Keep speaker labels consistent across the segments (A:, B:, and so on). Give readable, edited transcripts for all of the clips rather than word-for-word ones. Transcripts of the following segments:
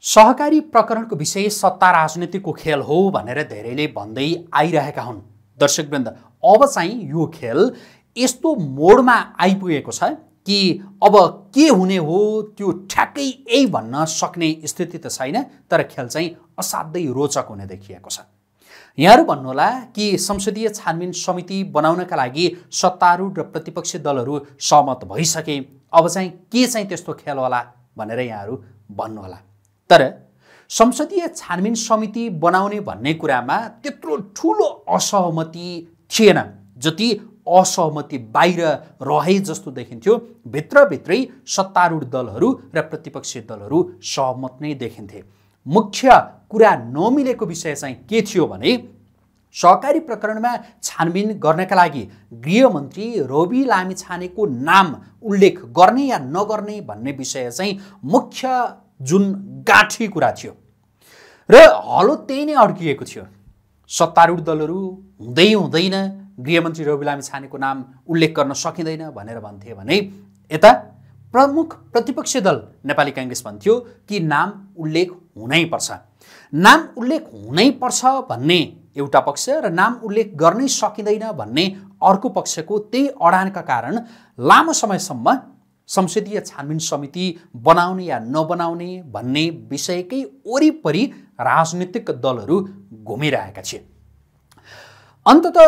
A: सहकारी प्रकरणको विषय सत्ता राजनीतिको खेल हो भनेर धेरैले भन्दै आइरहेका हुन्। दर्शकवृन्द, अब चाहिँ यो खेल यस्तो मोडमा आइपुगेको छ कि अब के हुने हो त्यो ठ्याक्कै यही भन्न सक्ने स्थिति त छैन, तर खेल चाहिँ असाध्यै रोचक हुने देखिएको छ। यहाँहरू भन्नुहोला कि संसदीय छानबिन समिति बनाउनका लागि सत्तारूढ र प्रतिपक्षी दलहरू सहमत भइसके, अब चाहिँ के चाहिँ त्यस्तो खेल होला भनेर यहाँहरू भन्नुहोला। तर संसदीय छानबिन समिति बनाउने भन्ने कुरामा त्यत्रो ठुलो असहमति थिएन जति असहमति बाहिर रहे जस्तो देखिन्थ्यो। भित्रभित्रै सत्तारूढ दलहरू र प्रतिपक्षी दलहरू सहमत नै देखिन्थे। मुख्य कुरा नमिलेको विषय चाहिँ के थियो भने सहकारी प्रकरणमा छानबिन गर्नका लागि गृहमन्त्री रोबी लामिछानेको नाम उल्लेख गर्ने या नगर्ने भन्ने विषय चाहिँ मुख्य जुन गाँठी कुरा थियो र हलो त्यही नै अड्किएको थियो। सत्तारूढ दलहरू हुँदै हुँदैन गृहमन्त्री रोबी लामिछानेको नाम उल्लेख गर्न सकिँदैन भनेर भन्थे भने यता प्रमुख प्रतिपक्षी दल नेपाली कांग्रेस भन्थ्यो कि नाम उल्लेख हुनैपर्छ। नाम उल्लेख हुनैपर्छ भन्ने एउटा पक्ष र नाम उल्लेख गर्नै सकिँदैन भन्ने अर्को पक्षको त्यही अडानका कारण लामो समयसम्म संसदीय छानबिन समिति बनाउने या नबनाउने भन्ने विषयकै वरिपरि राजनीतिक दलहरू घुमिरहेका थिए। अन्ततः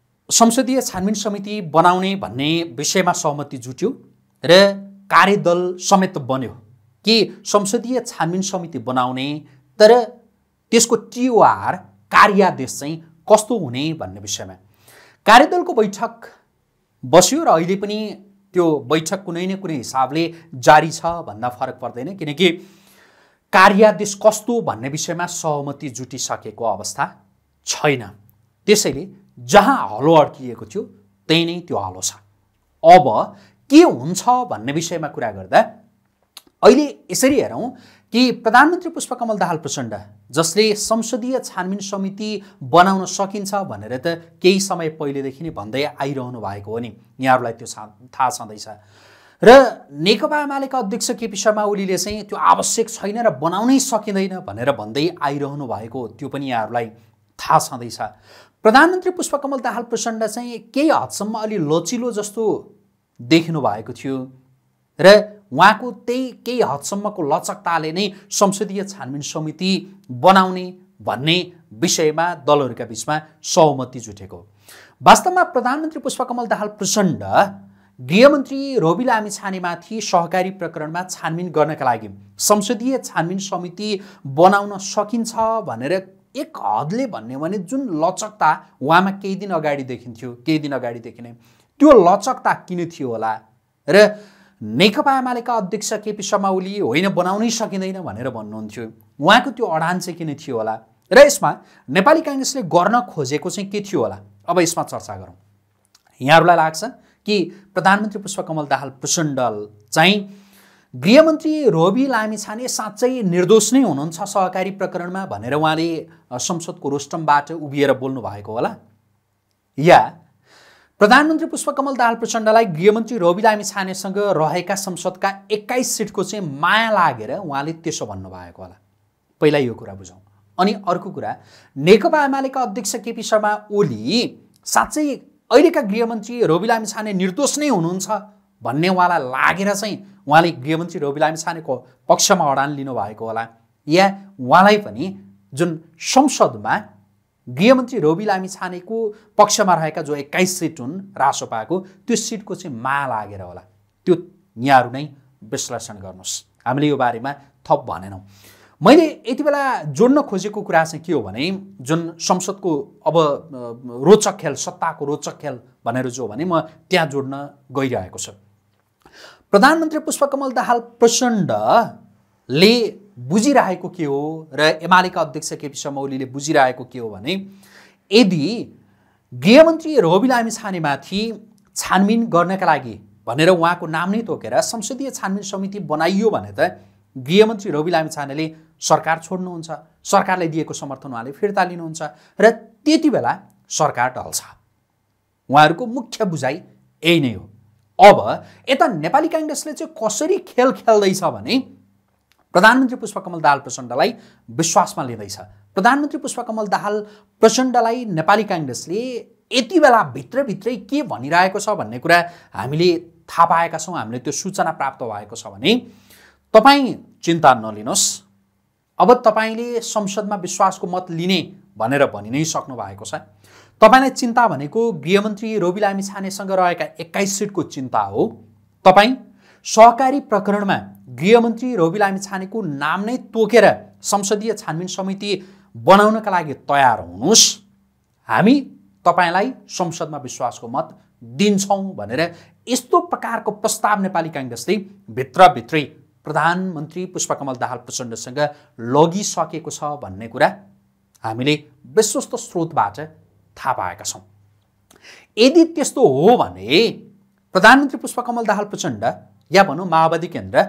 A: संसदीय छानबिन समिति बनाउने भन्ने विषयमा सहमति जुट्यो र कार्यदल समेत बन्यो कि संसदीय छानबिन समिति बनाउने, तर त्यसको टिओआर कार्यादेश चाहिँ कस्तो हुने भन्ने विषयमा कार्यदलको बैठक बस्यो र अहिले पनि त्यो बैठक कुनै न कुनै हिसाबले जारी छ भन्दा फरक पर्दैन, किनकि कार्यादेश कस्तो भन्ने विषयमा सहमति जुटिसकेको अवस्था छैन। त्यसैले जहाँ हलो अड्किएको थियो त्यही नै त्यो हलो छ। अब के हुन्छ भन्ने विषयमा कुरा गर्दा अहिले यसरी हेरौँ कि प्रधानमन्त्री पुष्पकमल दाहाल प्रचण्ड, जसले संसदीय छानबिन समिति बनाउन सकिन्छ भनेर त केही समय पहिलेदेखि नै भन्दै आइरहनु भएको हो नि, यहाँहरूलाई त्यो थाहा छँदैछ। र नेकपा एमालेका अध्यक्ष केपी शर्मा ओलीले चाहिँ त्यो आवश्यक छैन र बनाउनै सकिँदैन भनेर भन्दै आइरहनु भएको त्यो पनि यहाँहरूलाई थाहा छँदैछ। प्रधानमन्त्री पुष्पकमल दाहाल प्रचण्ड चाहिँ केही हदसम्म अलि लचिलो जस्तो देखिनु भएको थियो र उहाँको त्यही केही हदसम्मको लचकताले नै संसदीय छानबिन समिति बनाउने भन्ने विषयमा दलहरूका बीचमा सहमति जुटेको। वास्तवमा प्रधानमन्त्री पुष्पकमल दाहाल प्रचण्ड गृहमन्त्री रोबी लामिछानेमाथि सहकारी प्रकरणमा छानबिन गर्नका लागि संसदीय छानबिन समिति बनाउन सकिन्छ भनेर एक हदले भन्यो भने जुन लचकता उहाँमा केही दिन अगाडि देखिन्थ्यो, केही दिन अगाडिदेखि नै त्यो लचकता किन थियो होला र नेकपा एमालेका अध्यक्ष केपी शर्मा ओली होइन बनाउनै सकिँदैन भनेर भन्नुहुन्थ्यो, उहाँको त्यो अडान चाहिँ किन थियो होला र यसमा नेपाली कांग्रेसले गर्न खोजेको चाहिँ के थियो होला, अब यसमा चर्चा गरौँ। यहाँहरूलाई लाग्छ कि प्रधानमन्त्री पुष्पकमल दाहाल प्रचण्ड चाहिँ गृहमन्त्री रोबी लामिछाने साँच्चै निर्दोष नै हुनुहुन्छ सहकारी प्रकरणमा भनेर उहाँले संसदको रोस्टमबाट उभिएर बोल्नु भएको होला, या प्रधानमन्त्री पुष्पकमल दाहाल प्रचण्डलाई गृहमन्त्री रोबी लामिछानेसँग रहेका संसदका 21 सिटको चाहिँ माया लागेर उहाँले त्यसो भन्नुभएको होला। पहिला यो कुरा बुझौँ। अनि अर्को कुरा, नेकपा एमालेका अध्यक्ष केपी शर्मा ओली साँच्चै अहिलेका गृहमन्त्री रोबी लामिछाने निर्दोष नै हुनुहुन्छ भन्ने उहाँलाई लागेर चाहिँ उहाँले गृहमन्त्री रोबी लामिछानेको पक्षमा अडान लिनुभएको होला, या उहाँलाई पनि जुन संसदमा गृहमन्त्री रोबी लामिछानेको पक्षमा रहेका जो 21 सिट हुन् रासोपाको त्यो सिटको चाहिँ माया लागेर होला। त्यो यहाँहरू नै विश्लेषण गर्नुहोस्, हामीले यो बारेमा थप भनेनौँ। मैले यति बेला जोड्न खोजेको कुरा चाहिँ के हो भने जुन संसदको अब रोचक खेल, सत्ताको रोचक खेल भनेर जो भने म त्यहाँ जोड्न गइरहेको छु। प्रधानमन्त्री पुष्पकमल दाहाल प्रचण्डले बुझिरहेको के हो र एमालेका अध्यक्ष केपी शर्मा ओलीले बुझिरहेको के हो भने यदि गृहमन्त्री रोबी लामिछानेमाथि छानबिन गर्नका लागि भनेर उहाँको नाम नै तोकेर संसदीय छानबिन समिति बनाइयो भने त गृहमन्त्री रोबी लामिछानेले सरकार छोड्नुहुन्छ, सरकारलाई दिएको समर्थन उहाँले फिर्ता लिनुहुन्छ र त्यति बेला सरकार ढल्छ। उहाँहरूको मुख्य बुझाइ यही नै हो। अब यता नेपाली कांग्रेसले चाहिँ कसरी खेल खेल्दैछ भने प्रधानमन्त्री पुष्पकमल दाहाल प्रचण्डलाई विश्वासमा लिँदैछ। प्रधानमन्त्री पुष्पकमल दाहाल प्रचण्डलाई नेपाली काङ्ग्रेसले यति बेला भित्रभित्रै के भनिरहेको छ भन्ने कुरा हामीले थाहा पाएका छौँ, हामीले त्यो सूचना प्राप्त भएको छ भने तपाईँ चिन्ता नलिनुहोस्, अब तपाईँले संसदमा विश्वासको मत लिने भनेर भनि नै सक्नु भएको छ। तपाईँलाई चिन्ता भनेको गृहमन्त्री रोबी लामिछानेसँग रहेका 21 सिटको चिन्ता हो। तपाईँ सहकारी प्रकरणमा गृहमन्त्री रोबी लामिछानेको नाम नै तोकेर संसदीय छानबिन समिति बनाउनका लागि तयार हुनुहोस्, हामी तपाईलाई संसदमा विश्वासको मत दिन्छौँ भनेर यस्तो प्रकारको प्रस्ताव नेपाली काङ्ग्रेसले भित्रभित्रै प्रधानमन्त्री पुष्पकमल दाहाल प्रचण्डसँग लगिसकेको छ भन्ने कुरा हामीले विश्वस्त स्रोतबाट थाहा पाएका छौँ। यदि त्यस्तो हो भने प्रधानमन्त्री पुष्पकमल दाहाल प्रचण्ड या भनौँ माओवादी केन्द्र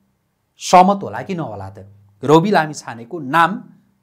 A: सहमत होला कि नहोला त रोबी लामिछानेको नाम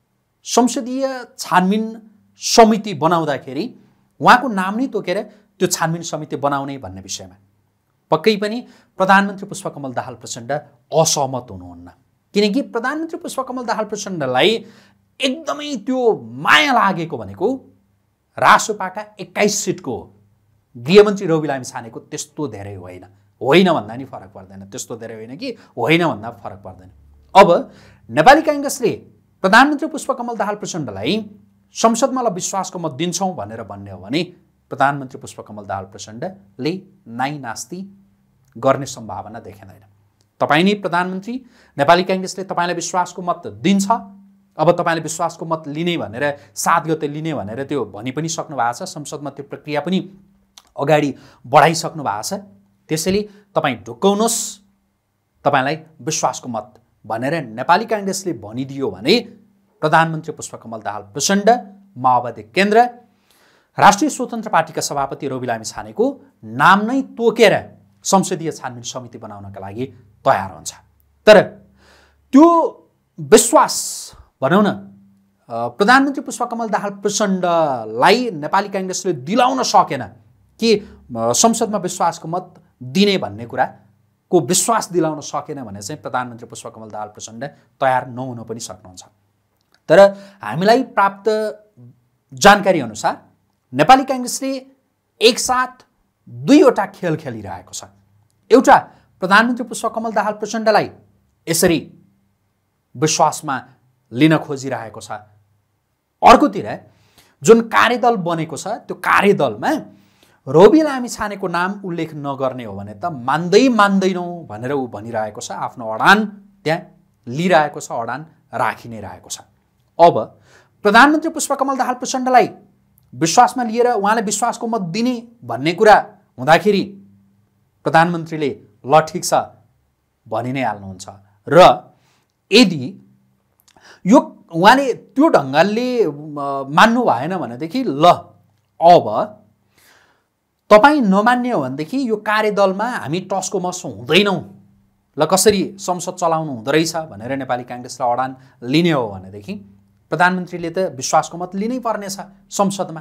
A: संसदीय छानबिन समिति बनाउँदाखेरि उहाँको नाम नै तोकेर त्यो छानबिन समिति बनाउने भन्ने विषयमा पक्कै पनि प्रधानमन्त्री पुष्पकमल दाहाल प्रचण्ड असहमत हुनुहुन्न। किनकि प्रधानमन्त्री पुष्पकमल दाहाल प्रचण्डलाई एकदमै त्यो माया लागेको भनेको रासोपाका 21 सिटको गृहमन्त्री रोबी लामिछानेको त्यस्तो धेरै होइन, होइन भन्दा नि फरक पर्दैन, त्यस्तो धेरै होइन कि होइन भन्दा फरक पर्दैन। अब नेपाली काङ्ग्रेसले प्रधानमन्त्री पुष्पकमल दाहाल प्रचण्डलाई संसदमा विश्वासको मत दिन्छौँ भनेर भन्ने हो भने प्रधानमन्त्री पुष्पकमल दाहाल प्रचण्डले नाइ नास्ति गर्ने सम्भावना देखिँदैन। तपाईँ नै प्रधानमन्त्री, नेपाली काङ्ग्रेसले तपाईँलाई विश्वासको मत दिन्छ, अब तपाईँले विश्वासको मत लिने भनेर 7 गते लिने भनेर त्यो भनि पनि सक्नु भएको छ, संसदमा त्यो प्रक्रिया पनि अगाडि बढाइसक्नु भएको छ। त्यसैले तपाईँ ढुक्काउनुहोस्, तपाईँलाई विश्वासको मत भनेर नेपाली काङ्ग्रेसले भनिदियो भने प्रधानमन्त्री पुष्पकमल दाहाल प्रचण्ड, माओवादी केन्द्र, राष्ट्रिय स्वतन्त्र पार्टीका सभापति रोबी लामिछानेको नाम नै तोकेर संसदीय छानबिन समिति बनाउनका लागि तयार हुन्छ। तर त्यो विश्वास भनौँ न प्रधानमन्त्री पुष्पकमल दाहाल प्रचण्डलाई नेपाली काङ्ग्रेसले दिलाउन सकेन कि संसदमा विश्वासको मत दिने भन्ने कुराको विश्वास दिलाउन सकेन भने चाहिँ प्रधानमन्त्री पुष्पकमल दाहाल प्रचण्ड तयार नहुन पनि सक्नुहुन्छ। तर हामीलाई प्राप्त जानकारी अनुसार नेपाली काङ्ग्रेसले एकसाथ दुईवटा खेल खेलिरहेको छ। एउटा, प्रधानमन्त्री पुष्पकमल दाहाल प्रचण्डलाई यसरी विश्वासमा लिन खोजिरहेको छ। अर्कोतिर जुन कार्यदल बनेको छ त्यो कार्यदलमा रोबी लामिछानेको नाम उल्लेख नगर्ने हो भने त मान्दैनौँ भनेर ऊ भनिरहेको छ, आफ्नो अडान त्यहाँ लिइरहेको छ, अडान राखि नै रहेको छ। अब प्रधानमन्त्री पुष्पकमल दाहाल प्रचण्डलाई विश्वासमा लिएर उहाँले विश्वासको मत दिने भन्ने कुरा हुँदाखेरि प्रधानमन्त्रीले ल ठिक छ भनि नै हाल्नुहुन्छ र यदि यो उहाँले त्यो ढङ्गले मान्नु भएन भनेदेखि ल अब तपाईँ नमान्ने हो भनेदेखि यो कार्यदलमा हामी टसको मस हुँदैनौँ, ल कसरी संसद चलाउनु हुँदो रहेछ भनेर नेपाली काङ्ग्रेसलाई अडान लिने हो भनेदेखि प्रधानमन्त्रीले त विश्वासको मत लिनै पर्नेछ संसदमा।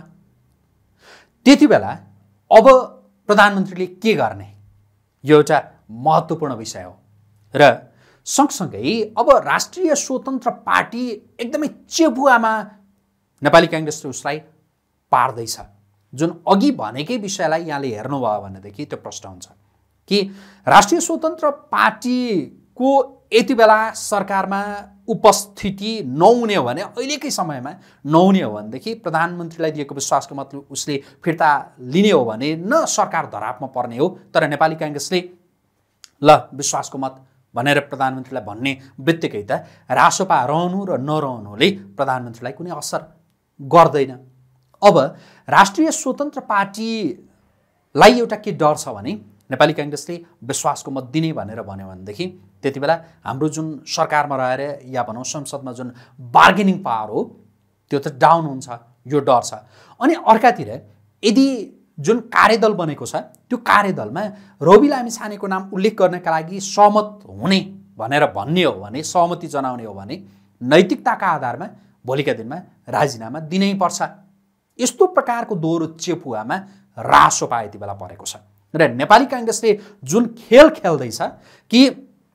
A: त्यति बेला अब प्रधानमन्त्रीले के गर्ने, यो एउटा महत्त्वपूर्ण विषय हो। र सँगसँगै अब राष्ट्रिय स्वतन्त्र पार्टी एकदमै चेपुवामा नेपाली काङ्ग्रेसले उसलाई पार्दैछ। जुन अघि भनेकै विषयलाई यहाँले हेर्नुभयो भनेदेखि त्यो प्रश्न हुन्छ कि राष्ट्रिय स्वतन्त्र पार्टीको यति बेला सरकारमा उपस्थिति नहुने हो भने, अहिलेकै समयमा नहुने हो भनेदेखि प्रधानमन्त्रीलाई दिएको विश्वासको मत उसले फिर्ता लिने हो भने न सरकार धरापमा पर्ने हो। तर नेपाली काङ्ग्रेसले ल विश्वासको मत भनेर प्रधानमन्त्रीलाई भन्ने बित्तिकै त रासोपा रहनु र नरहनुले प्रधानमन्त्रीलाई कुनै असर गर्दैन। अब राष्ट्रिय स्वतन्त्र पार्टीलाई एउटा के डर छ भने नेपाली काङ्ग्रेसले विश्वासको मत दिने भनेर भन्यो भनेदेखि त्यति बेला हाम्रो जुन सरकारमा रहेर या भनौँ संसदमा जुन बार्गेनिङ पावर हो त्यो त डाउन हुन्छ, यो डर छ। अनि अर्कातिर यदि जुन कार्यदल बनेको छ त्यो कार्यदलमा रोबी लामिछानेको नाम उल्लेख गर्नका लागि सहमत हुने भनेर भन्ने हो भने, सहमति जनाउने हो भने नैतिकताका आधारमा भोलिका दिनमा राजीनामा दिनै पर्छ। यस्तो प्रकारको दोहोरो चेपुवामा रासोपा यति बेला परेको छ र नेपाली काङ्ग्रेसले जुन खेल खेल्दैछ कि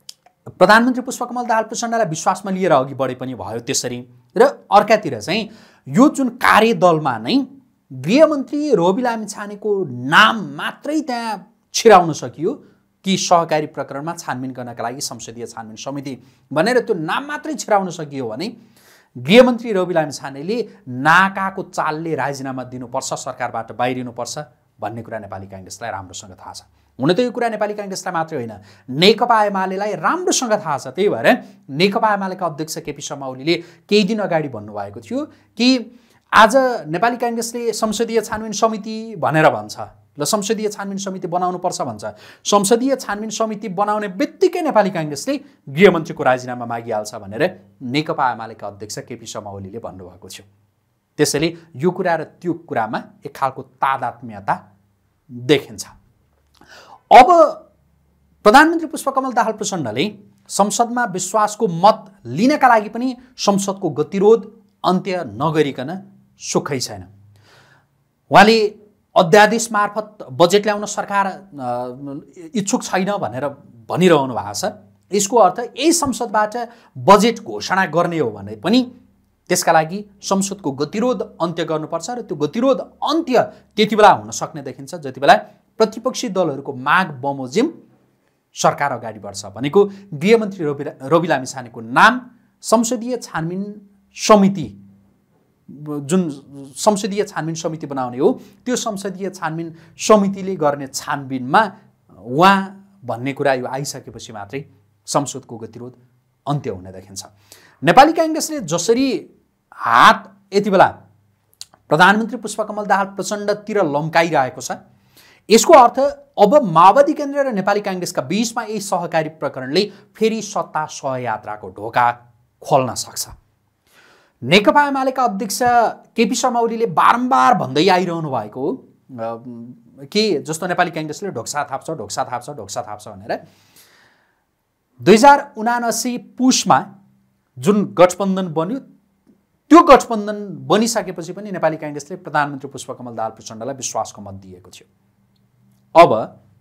A: प्रधानमन्त्री पुष्पकमल दाहाल प्रचण्डलाई विश्वासमा लिएर अघि बढे पनि भयो त्यसरी। र अर्कातिर चाहिँ यो जुन कार्यदलमा नै गृहमन्त्री रोबी लामिछानेको नाम मात्रै त्यहाँ छिराउन सकियो कि सहकारी प्रकरणमा छानबिन गर्नका लागि संसदीय छानबिन समिति भनेर त्यो नाम मात्रै छिराउन सकियो भने गृहमन्त्री रोबी लामिछानेले नाकाको चालले राजीनामा दिनुपर्छ, सरकारबाट बाहिरिनुपर्छ भन्ने कुरा नेपाली कांग्रेसलाई राम्रोसँग थाहा छ। हुन त यो कुरा नेपाली कांग्रेसलाई मात्रै होइन, नेकपा एमालेलाई राम्रोसँग थाहा छ। त्यही भएर नेकपा एमालेका अध्यक्ष केपी शर्मा ओलीले केही दिन अगाडि भन्नुभएको थियो कि आज नेपाली कांग्रेसले संसदीय छानबिन समिति भनेर भन्छ, ल संसदीय छानबिन समिति बनाउनुपर्छ भन्छ। संसदीय छानबिन समिति बनाउने बित्तिकै नेपाली कांग्रेसले गृहमन्त्रीको राजीनामा मागिहाल्छ भनेर नेकपा एमालेका अध्यक्ष केपी शर्मा ओलीले भन्नुभएको थियो। त्यसैले यो कुरा र त्यो कुरामा एक खालको तादात्म्यता देखिन्छ। अब प्रधानमन्त्री पुष्पकमल दाहाल प्रचण्डले संसदमा विश्वासको मत लिनका लागि पनि संसदको गतिरोध अन्त्य नगरिकन सुखै छैन। उहाँले अध्यादेश मार्फत बजेट ल्याउन सरकार इच्छुक छैन भनेर भनिरहनु भएको छ। यसको अर्थ यही संसदबाट बजेट घोषणा गर्ने हो भने पनि त्यसका लागि संसदको गतिरोध अन्त्य गर्नुपर्छ र त्यो गतिरोध अन्त्य त्यति बेला हुन सक्ने देखिन्छ जति बेला प्रतिपक्षी दलहरूको माग बमोजिम सरकार अगाडि बढ्छ। भनेको गृहमन्त्री रोबी लामिछानेको नाम संसदीय छानबिन समिति, जुन संसदीय छानबिन समिति बनाउने हो त्यो संसदीय छानबिन समितिले गर्ने छानबिनमा उहाँ भन्ने कुरा यो आइसकेपछि मात्रै संसदको गतिरोध अन्त्य हुने देखिन्छ। नेपाली कांग्रेसले जसरी हात यति बेला प्रधानमन्त्री पुष्पकमल दाहाल प्रचण्डतिर लम्काइरहेको छ, यसको अर्थ अब माओवादी केन्द्र र नेपाली कांग्रेसका बीचमा यही सहकारी प्रकरणले फेरि सत्ता सहयात्राको ढोका खोल्न सक्छ। नेकपा एमालेका अध्यक्ष केपी शर्मा ओलीले बारम्बार भन्दै आइरहनु भएको हो कि जस्तो नेपाली कांग्रेसले ढोक्सा थाप्छ ढोक्सा थाप्छ ढोक्सा थाप्छ भनेर 2079 पुसमा जुन गठबन्धन बन्यो त्यो गठबन्धन बनिसकेपछि पनि नेपाली कांग्रेसले प्रधानमन्त्री पुष्पकमल दाहाल प्रचण्डलाई विश्वासको मत दिएको थियो। अब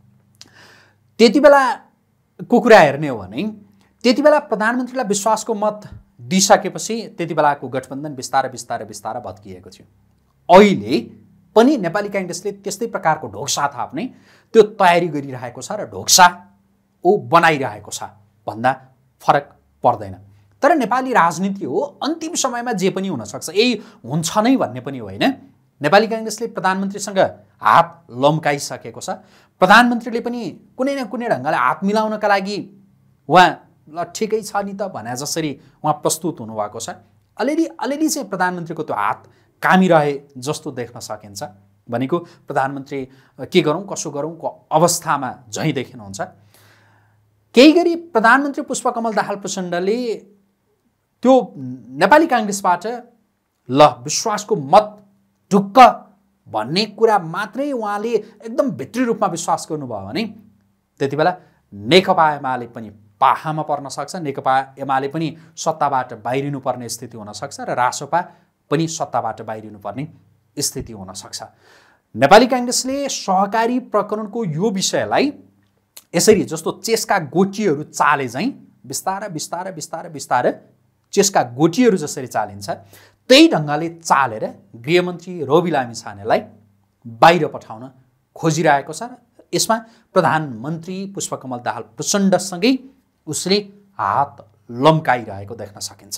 A: त्यति बेलाको कुरा हेर्ने हो भने त्यति बेला प्रधानमन्त्रीलाई विश्वासको मत दिइसकेपछि त्यति बेलाको गठबन्धन बिस्तारै बिस्तारै बिस्तारै भत्किएको थियो। अहिले पनि नेपाली कांग्रेसले त्यस्तै प्रकारको ढोक्सा थाप्ने त्यो तयारी गरिरहेको छ र ढोक्सा बनाइरहेको छ भन्दा फरक पर्दैन। तर नेपाली राजनीति हो, अन्तिम समयमा जे पनि हुन सक्छ, यही हुन्छ नै भन्ने पनि होइन। नेपाली कांग्रेसले प्रधानमन्त्रीसँग हात लम्काइसकेको छ। प्रधानमन्त्रीले पनि कुनै न कुनै ढङ्गले हात मिलाउनका लागि उहाँ ल ठिकै छ नि त भने जसरी उहाँ प्रस्तुत हुनुभएको छ। अलिअलि चाहिँ प्रधानमन्त्रीको त्यो हात कामिरहे जस्तो देख्न सकिन्छ। भनेको प्रधानमन्त्री के गरौँ कसो गरौँको अवस्थामा झैँ देखिनुहुन्छ। केही गरी प्रधानमन्त्री पुष्पकमल दाहाल प्रचण्डले त्यो नेपाली कांग्रेसबाट ल विश्वासको मत ढुक्क भन्ने कुरा मात्रै उहाँले एकदम भित्री रूपमा विश्वास गर्नुभयो भने त्यति बेला नेकपा एमाले पनि पाहामा पर्न सक्छ, नेकपा एमाले पनि सत्ताबाट बाहिरिनुपर्ने स्थिति हुन सक्छ र रासोपा पनि सत्ताबाट बाहिरिनुपर्ने स्थिति हुन सक्छ। नेपाली कांग्रेसले सहकारी प्रकरणको यो विषयलाई यसरी जस्तो चेसका गोटीहरू चाले चाहिँ बिस्तारै बिस्तारै बिस्तारै बिस्तारै चेसका गोटीहरू जसरी चालिन्छ त्यही ढङ्गले चालेर गृहमन्त्री रोबी लामिछानेलाई बाहिर पठाउन खोजिरहेको छ र यसमा प्रधानमन्त्री पुष्पकमल दाहाल प्रचण्डसँगै उसले हात लम्काइरहेको देख्न सकिन्छ।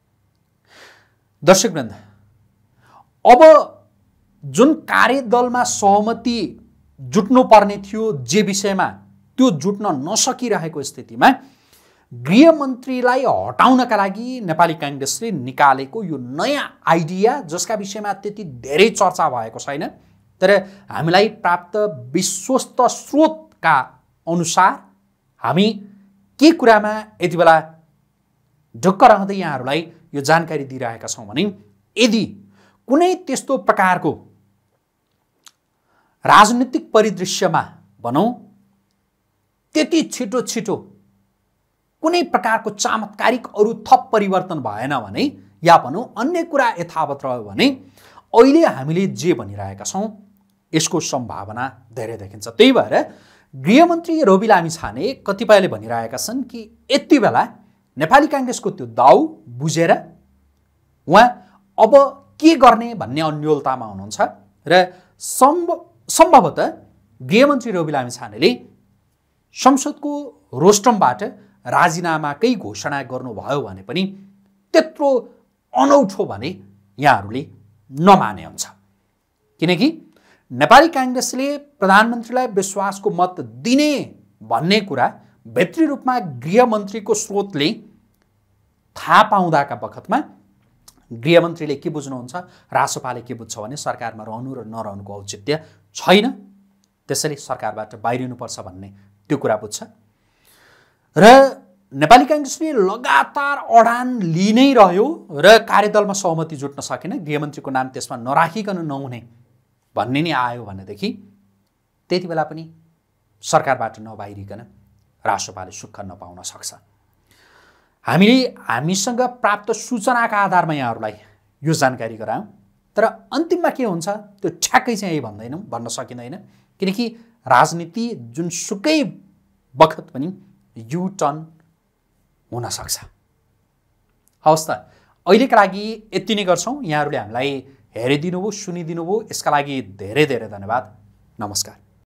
A: दर्शकवृन्द, अब जुन कार्यदलमा सहमति जुट्नु पर्ने थियो जे विषयमा त्यो जुट्न नसकिरहेको स्थितिमा गृहमन्त्रीलाई हटाउनका लागि नेपाली कांग्रेसले निकालेको यो नयाँ आइडिया जसका विषयमा त्यति धेरै चर्चा भएको छैन, तर हामीलाई प्राप्त विश्वस्त स्रोतका अनुसार हामी के कुरामा यति बेला ढुक्क रहँदै यहाँहरूलाई यो जानकारी दिइरहेका छौँ भने यदि कुनै त्यस्तो प्रकारको राजनीतिक परिदृश्यमा भनौँ त्यति छिटो छिटो कुनै प्रकारको चमत्कारिक अरू थप परिवर्तन भएन भने या भनौँ अन्य कुरा यथावत रह्यो भने अहिले हामीले जे भनिरहेका छौँ यसको सम्भावना धेरै देखिन्छ। त्यही भएर गृहमन्त्री रवि लामिछाने कतिपयले भनिरहेका छन् कि यति बेला नेपाली काङ्ग्रेसको त्यो दाउ बुझेर उहाँ अब के गर्ने भन्ने अन्योलतामा हुनुहुन्छ र सम्भवतः गृहमन्त्री रवि लामिछानेले संसदको रोस्टमबाट राजीनामाकै घोषणा गर्नुभयो भने पनि त्यत्रो अनौठो भने यहाँहरूले नमाने हुन्छ। किनकि नेपाली काङ्ग्रेसले प्रधानमन्त्रीलाई विश्वासको मत दिने भन्ने कुरा भित्री रूपमा गृहमन्त्रीको स्रोतले थाहा पाउँदाका बखतमा गृहमन्त्रीले के बुझ्नुहुन्छ, रासोपाले के बुझ्छ भने सरकारमा रहनु र नरहनुको औचित्य छैन, त्यसैले सरकारबाट बाहिरिनुपर्छ भन्ने त्यो कुरा बुझ्छ। र नेपाली काङ्ग्रेसले लगातार अडान लिइ नै रह्यो र कार्यदलमा सहमति जुट्न सकेन, गृहमन्त्रीको नाम त्यसमा नराखिकन नहुने भन्ने नै आयो भनेदेखि त्यति बेला पनि सरकारबाट नबाहिरिकन रासोपाले सुख नपाउन सक्छ। हामीसँग प्राप्त सूचनाका आधारमा यहाँहरूलाई यो जानकारी गरायौँ, तर अन्तिममा के हुन्छ त्यो ठ्याक्कै चाहिँ यही भन्न सकिँदैन, किनकि राजनीति जुनसुकै बखत पनि यु टर्न हुन सक्छ। हवस् त, अहिलेका लागि यति नै गर्छौँ। यहाँहरूले हामीलाई हेरिदिनुभयो, सुनिदिनुभयो, यसका लागि धेरै धेरै धन्यवाद। नमस्कार।